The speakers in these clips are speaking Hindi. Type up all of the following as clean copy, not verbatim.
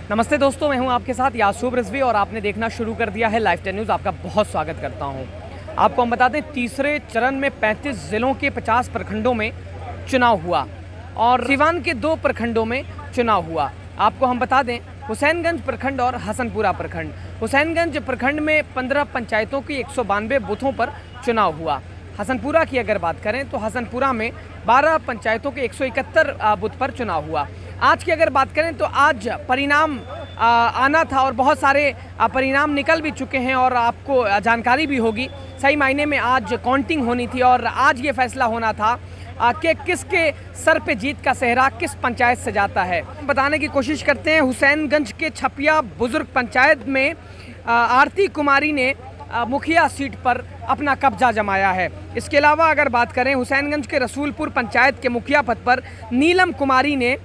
नमस्ते दोस्तों, मैं हूं आपके साथ यासूब रिजवी और आपने देखना शुरू कर दिया है लाइव 10 न्यूज़। आपका बहुत स्वागत करता हूं। आपको हम बता दें, तीसरे चरण में 35 ज़िलों के 50 प्रखंडों में चुनाव हुआ और सिवान के 2 प्रखंडों में चुनाव हुआ। आपको हम बता दें, हुसैनगंज प्रखंड और हसनपुरा प्रखंड। हुसैनगंज प्रखंड में 15 पंचायतों की 192 बूथों पर चुनाव हुआ। हसनपुरा की अगर बात करें तो हसनपुरा में 12 पंचायतों के 171 बूथ पर चुनाव हुआ। आज की अगर बात करें तो आज परिणाम आना था और बहुत सारे परिणाम निकल भी चुके हैं और आपको जानकारी भी होगी। सही मायने में आज काउंटिंग होनी थी और आज ये फैसला होना था कि किसके सर पे जीत का सेहरा किस पंचायत से जाता है। बताने की कोशिश करते हैं। हुसैनगंज के छपिया बुजुर्ग पंचायत में आरती कुमारी ने मुखिया सीट पर अपना कब्जा जमाया है। इसके अलावा अगर बात करें, हुसैनगंज के रसूलपुर पंचायत के मुखिया पद पर नीलम कुमारी ने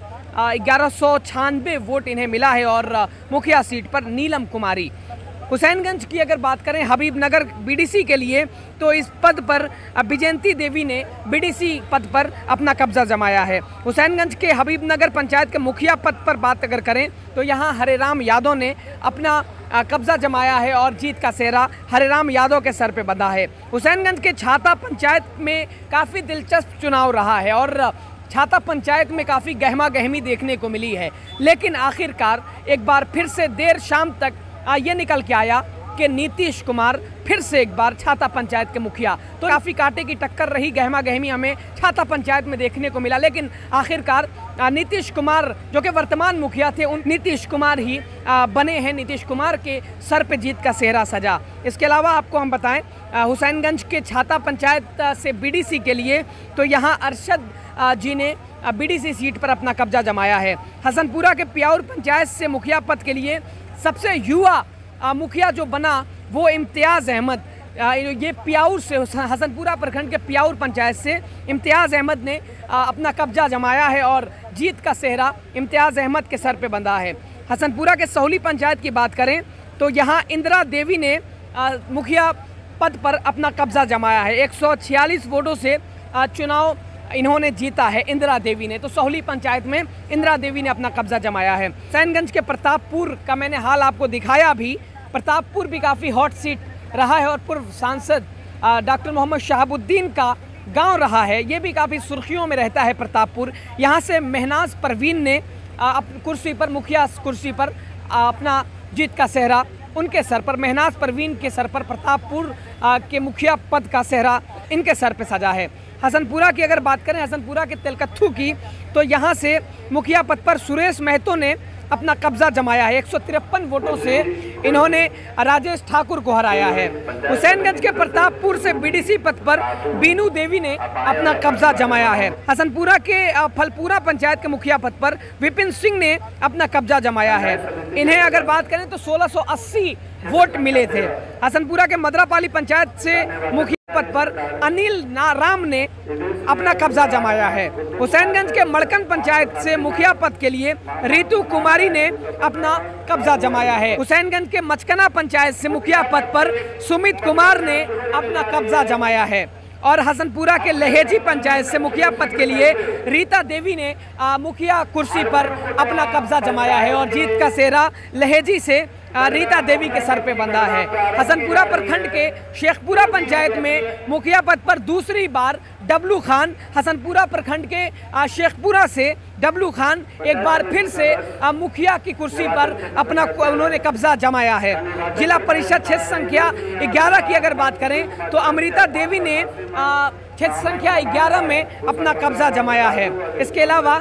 1196 वोट इन्हें मिला है और मुखिया सीट पर नीलम कुमारी। हुसैनगंज की अगर बात करें हबीबनगर बीडीसी के लिए, तो इस पद पर विजयंती देवी ने बीडीसी पद पर अपना कब्जा जमाया है। हुसैनगंज के हबीबनगर पंचायत के मुखिया पद पर बात अगर करें तो यहाँ हरेराम यादव ने अपना कब्जा जमाया है और जीत का सेहरा हरेराम यादव के सर पे बंधा है। हुसैनगंज के छाता पंचायत में काफ़ी दिलचस्प चुनाव रहा है और छाता पंचायत में काफ़ी गहमा गहमी देखने को मिली है, लेकिन आखिरकार एक बार फिर से देर शाम तक ये निकल के आया कि नीतीश कुमार फिर से एक बार छाता पंचायत के मुखिया। तो काफ़ी कांटे की टक्कर रही, गहमा गहमी हमें छाता पंचायत में देखने को मिला, लेकिन आखिरकार नीतीश कुमार जो कि वर्तमान मुखिया थे, उन नीतीश कुमार ही बने हैं। नीतीश कुमार के सर पे जीत का सेहरा सजा। इसके अलावा आपको हम बताएं, हुसैनगंज के छाता पंचायत से बीडीसी के लिए तो यहाँ अरशद जी ने बीडीसी सीट पर अपना कब्जा जमाया है। हसनपुरा के प्याउर पंचायत से मुखिया पद के लिए सबसे युवा मुखिया जो बना वो इम्तियाज़ अहमद, ये प्याउर से, हसनपुरा प्रखंड के प्याउर पंचायत से इम्तियाज़ अहमद ने अपना कब्जा जमाया है और जीत का सेहरा इम्तियाज़ अहमद के सर पे बंधा है। हसनपुरा के सोहली पंचायत की बात करें तो यहाँ इंदिरा देवी ने मुखिया पद पर अपना कब्जा जमाया है। 146 वोटों से चुनाव इन्होंने जीता है इंदिरा देवी ने। तो सोहली पंचायत में इंदिरा देवी ने अपना कब्जा जमाया है। हुसैनगंज के प्रतापपुर का मैंने हाल आपको दिखाया भी। प्रतापपुर भी काफ़ी हॉट सीट रहा है और पूर्व सांसद डॉक्टर मोहम्मद शहाबुद्दीन का गांव रहा है। ये भी काफ़ी सुर्खियों में रहता है प्रतापपुर। यहाँ से महनाज परवीन ने कुर्सी पर, मुखिया कुर्सी पर अपना जीत का सेहरा उनके सर पर, महनाज परवीन के सर पर प्रतापपुर के मुखिया पद का सेहरा इनके सर पर सजा है। हसनपुरा की अगर बात करें, हसनपुरा के तेलकत्थू की, तो यहाँ से मुखिया पद पर सुरेश महतो ने अपना कब्जा जमाया है। 153 वोटों से इन्होंने राजेश ठाकुर को हराया है। हुसैनगंज के प्रतापपुर से बीडीसी पद पर बीनू देवी ने अपना कब्जा जमाया है। हसनपुरा के फलपुरा पंचायत के मुखिया पद पर विपिन सिंह ने अपना कब्जा जमाया है। इन्हें अगर बात करें तो 1680 वोट मिले थे। हसनपुरा के मदरापाली पंचायत से मुखिया पद पर अनिल राम ने अपना कब्जा जमाया है। हुसैनगंज के मड़कन पंचायत से मुखिया पद के लिए रितु कुमारी ने अपना कब्जा जमाया है। हुसैनगंज के मचकना पंचायत से मुखिया पद पर सुमित कुमार ने अपना कब्जा जमाया है और हसनपुरा के लहेजी पंचायत से मुखिया पद के लिए रीता देवी ने मुखिया कुर्सी पर अपना कब्जा जमाया है और जीत का सेहरा लहेजी से रीता देवी के सर पे बंधा है। हसनपुरा प्रखंड के शेखपुरा पंचायत में मुखिया पद पर दूसरी बार डब्लू खान, हसनपुरा प्रखंड के शेखपुरा से डब्लू खान एक बार फिर से मुखिया की कुर्सी पर अपना उन्होंने कब्जा जमाया है। जिला परिषद क्षेत्र संख्या 11 की अगर बात करें तो अमृता देवी ने क्षेत्र संख्या 11 में अपना कब्जा जमाया है। इसके अलावा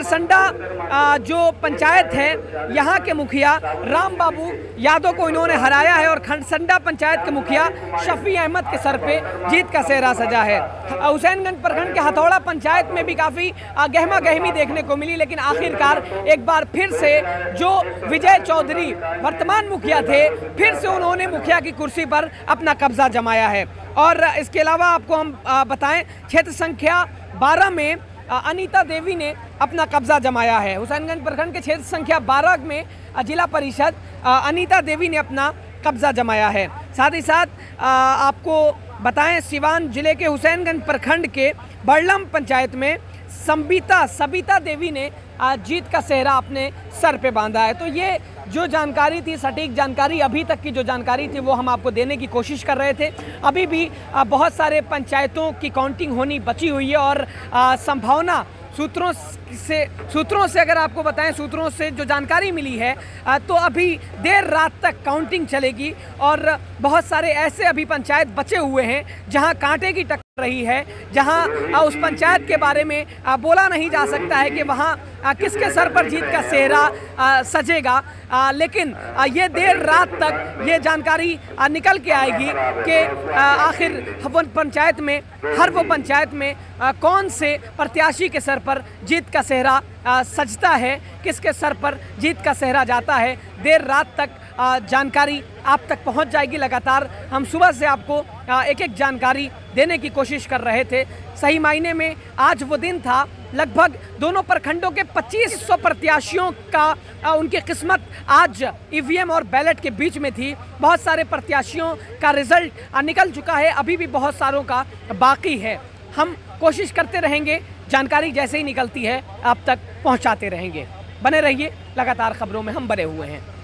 खरसंडा जो पंचायत है, यहाँ के मुखिया राम बाबू यादव को इन्होंने हराया है और खरसंडा पंचायत के मुखिया शफी अहमद के सर पे जीत का सेहरा सजा है। हुसैनगंज प्रखंड के हथौड़ा पंचायत में भी काफ़ी गहमा गहमी देखने को मिली, लेकिन आखिरकार एक बार फिर से जो विजय चौधरी वर्तमान मुखिया थे, फिर से उन्होंने मुखिया की कुर्सी पर अपना कब्जा जमाया है। और इसके अलावा आपको हम बताएं, क्षेत्र संख्या 12 में अनीता देवी ने अपना कब्जा जमाया है। हुसैनगंज प्रखंड के क्षेत्र संख्या 12 में जिला परिषद अनीता देवी ने अपना कब्जा जमाया है। साथ ही साथ आपको बताएं, सिवान जिले के हुसैनगंज प्रखंड के बड़लम पंचायत में सबिता देवी ने जीत का सेहरा अपने सर पे बांधा है। तो ये जो जानकारी थी, सटीक जानकारी, अभी तक की जो जानकारी थी वो हम आपको देने की कोशिश कर रहे थे। अभी भी बहुत सारे पंचायतों की काउंटिंग होनी बची हुई है और संभावना सूत्रों से अगर आपको बताएं, सूत्रों से जो जानकारी मिली है तो अभी देर रात तक काउंटिंग चलेगी और बहुत सारे ऐसे अभी पंचायत बचे हुए हैं जहां कांटे की टक्कर रही है, जहां उस पंचायत के बारे में बोला नहीं जा सकता है कि वहां किसके सर पर जीत का सेहरा सजेगा। लेकिन ये देर रात तक ये जानकारी निकल के आएगी कि आखिर वो पंचायत में कौन से प्रत्याशी के सर पर जीत का सेहरा सजता है, किसके सर पर जीत का सेहरा जाता है। देर रात तक जानकारी आप तक पहुंच जाएगी। लगातार हम सुबह से आपको एक एक जानकारी देने की कोशिश कर रहे थे। सही मायने में आज वो दिन था, लगभग दोनों प्रखंडों के 2500 प्रत्याशियों का उनकी किस्मत आज ईवीएम और बैलेट के बीच में थी। बहुत सारे प्रत्याशियों का रिजल्ट निकल चुका है, अभी भी बहुत सारों का बाकी है। हम कोशिश करते रहेंगे, जानकारी जैसे ही निकलती है आप तक पहुंचाते रहेंगे। बने रहिए, लगातार खबरों में हम बने हुए हैं।